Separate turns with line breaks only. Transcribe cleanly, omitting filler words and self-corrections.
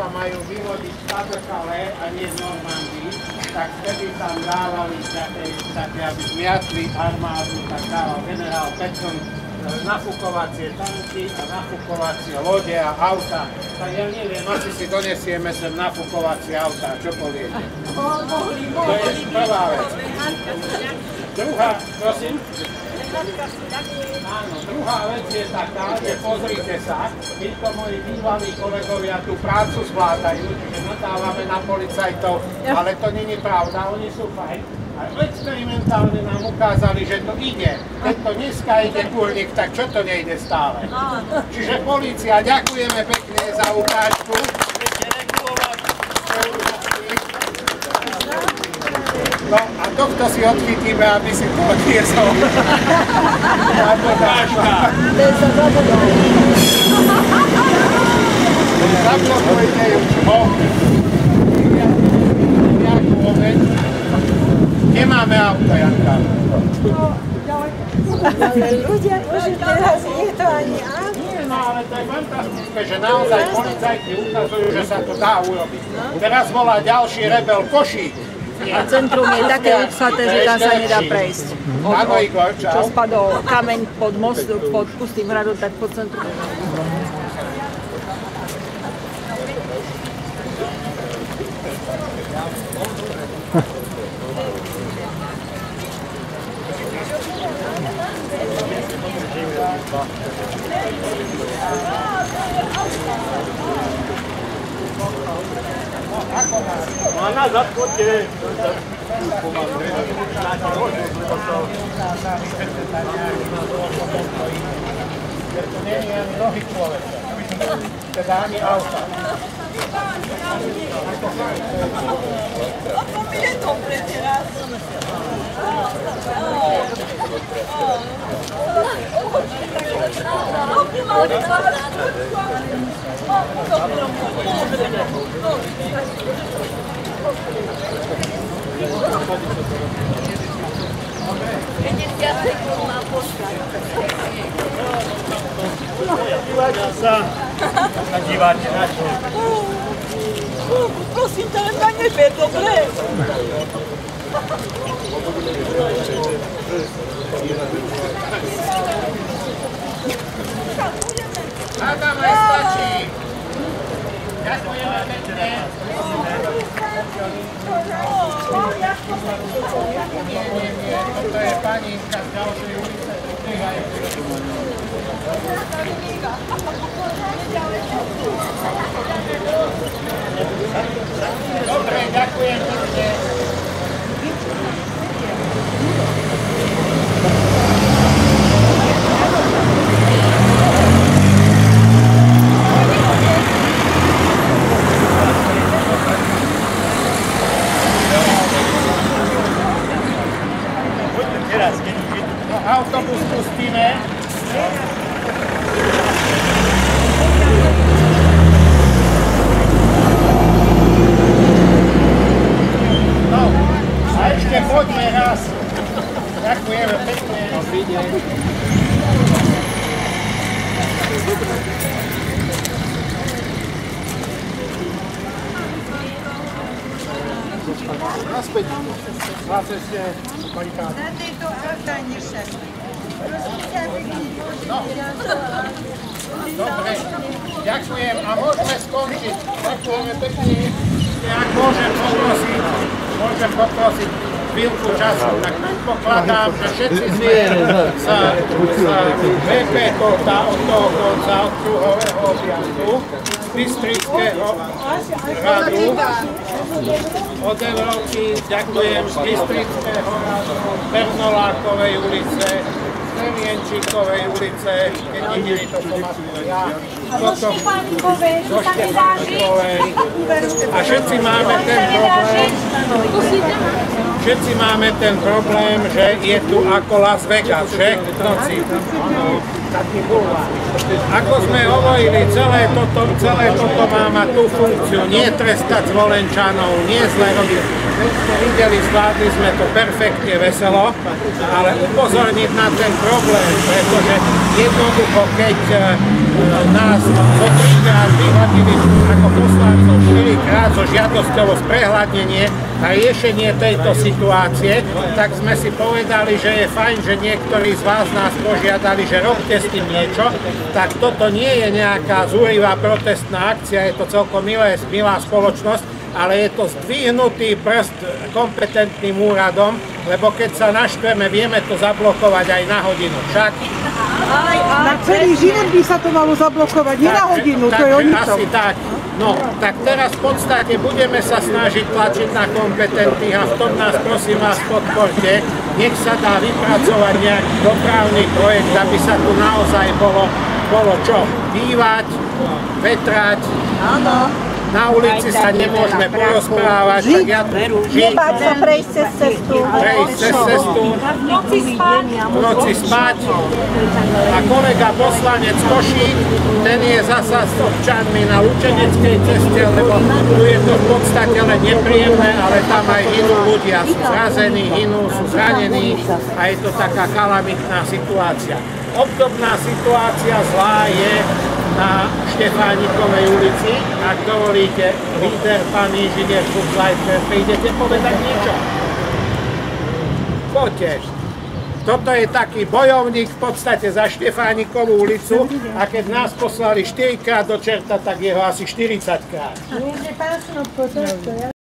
majú vyvodiť z Pas-de-Calais a nie z Normandii, tak vtedy tam dávali také, aby zmiatli armádu, tak dával generál Petion nafúkovacie tanky a nafúkovacie lode a auta. Tak ja neviem, asi si donesieme sem nafúkovacie auta, čo poviete? To je prvá vec. Druhá, prosím? Áno, druhá vec je taká, že pozrite sa, títo moji bývalí kolegovia tú prácu zvládajú, čiže nadávame na policajtov, ale to nie je pravda, oni sú fajn. A experimentálne nám ukázali, že to ide. Keď to dneska ide kurník, tak čo to nejde stále? Čiže polícia, ďakujeme pekne za ukážku. No a tohto si odchytíme, aby si to odniesol. Zablokujte ju, nejakú obeď. Nemáme auto, Janka.
Ale ľudia, už teraz nie to ani auto.
Nie, no ale to je fantastické, že naozaj policajti ukazujú, že sa to dá urobiť. Teraz volá ďalší rebel Košík.
A centrum je také obsaté, že tam sa nedá prejsť. Čo spadol kameň pod most, pod Pustým hradom, tak pod centrum.
No a nás zatknite.
To nie je ani nohy človeka, teda ani auta.
Ako mi je dobre teraz.
Díváte na čo?
Prosím ťa, len ma neber, dobre?
Hádam aj stačí. Ďakujeme pekne. Nie, toto je paninka z ďalšej ulice. Dobre, ďakujem pekne. No, autobus pustíme. No, a ešte poďme raz. Ďakujeme pekne. Naspäť. Na ceste barikády.
Na tejto ostaneš.
No. Dobre, ďakujem a môžeme skončiť. Ďakujeme pekne. Ak môžem poprosiť chvíľku času, tak predpokladám, že všetci sme sa VP od toho konca, od kruhového objazdu, z Bystrického hradu, od Európy, ďakujem, z Bystrického hradu, Bernolákovej ulice, Tremienčíkovej ulice, keď videli to pomatujú ja, do Štefánkovej. A všetci máme ten problém, že je tu ako Las Vegas, že? V noci. Taký bulvár. Ako sme hovorili, celé toto má mať tú funkciu, nie trestať Zvolenčanov, nie zle robiť. Keď ste videli, zvládli sme to perfektne veselo, ale upozorniť na ten problém, pretože jednoducho, keď nás po 3-krát vyhodili ako poslancov žiadosťou o sprehľadnenie a riešenie tejto situácie, tak sme si povedali, že je fajn, že niektorí z vás nás požiadali, že robte s tým niečo, tak toto nie je nejaká zúrivá protestná akcia, je to celkom milá spoločnosť, ale je to zdvihnutý prst kompetentným úradom, lebo keď sa naštveme, vieme to zablokovať aj na hodinu. Však?
Na celý život by sa to malo zablokovať, nie na hodinu, to je o ničom.
Asi tak. No, tak teraz v podstate budeme sa snažiť tlačiť na kompetentných a v tom nás prosím vás podporte. Nech sa dá vypracovať nejaký dopravný projekt, aby sa tu naozaj bolo čo bývať, vetrať. Áno. Na ulici sa nemôžeme porozprávať, tak ja tu žiť.
Nebáť sa prejsť cez cestu.
Prejsť cez cestu, v noci spať. A kolega poslanec Košík, ten je zasa s občanmi na Lučeneckej ceste, lebo tu je to v podstate len nepríjemné, ale tam aj hynú ľudia, sú zrazení, hynú, sú zranení a je to taká kalamitná situácia. Obdobná situácia zlá je na Štefánikovej ulici. Ak dovolíte, líder, pán inžinier Fuchsleiter, prídete povedať niečo? Poďte. Toto je taký bojovník v podstate za Štefánikovú ulicu a keď nás poslali 4-krát do čerta, tak jeho asi 40-krát.